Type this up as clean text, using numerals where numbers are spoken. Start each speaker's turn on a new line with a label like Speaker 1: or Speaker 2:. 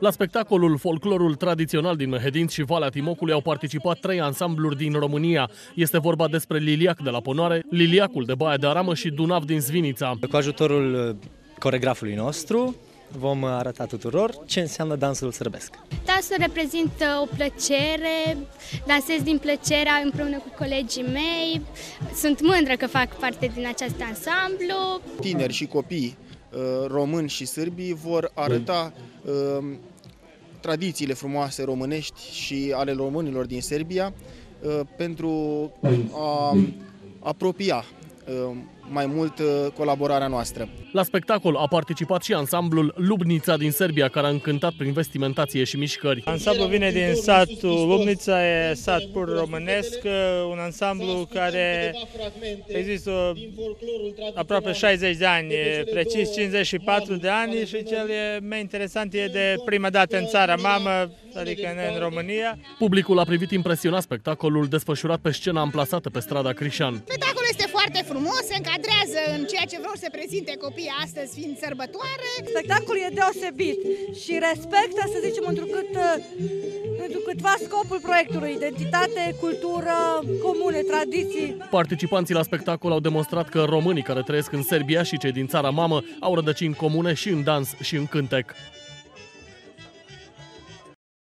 Speaker 1: La spectacolul Folclorul tradițional din Mehedinți și Valea Timocului au participat 3 ansambluri din România. Este vorba despre Liliac de la Ponoare, Liliacul de Baia de Aramă și Dunav din Zvinița.
Speaker 2: Cu ajutorul coregrafului nostru vom arăta tuturor ce înseamnă dansul sârbesc.
Speaker 3: Dansul reprezintă o plăcere, dansez din plăcere împreună cu colegii mei. Sunt mândră că fac parte din acest ansamblu.
Speaker 4: Tineri și copii români și sârbi vor arăta tradițiile frumoase românești și ale românilor din Serbia pentru a apropia mai mult colaborarea noastră.
Speaker 1: La spectacol a participat și ansamblul Lubnița din Serbia, care a încântat prin vestimentație și mișcări.
Speaker 5: Ansamblul vine din satul Lubnița, e sat pur românesc, un ansamblu care există aproape 60 de ani, precis 54 de ani și cel mai interesant e de prima dată în țara mamă, adică în România.
Speaker 1: Publicul a privit impresionat spectacolul desfășurat pe scena amplasată pe strada Crișan.
Speaker 6: Spectacolul este foarte frumos, se încadrează în ceea ce vreau să prezinte copiii astăzi, fiind sărbătoare.
Speaker 7: Spectacolul e deosebit și respectă, să zicem, întrucâtva scopul proiectului: identitate, cultură, comune, tradiții.
Speaker 1: Participanții la spectacol au demonstrat că românii care trăiesc în Serbia și cei din țara mamă au rădăcini comune și în dans și în cântec.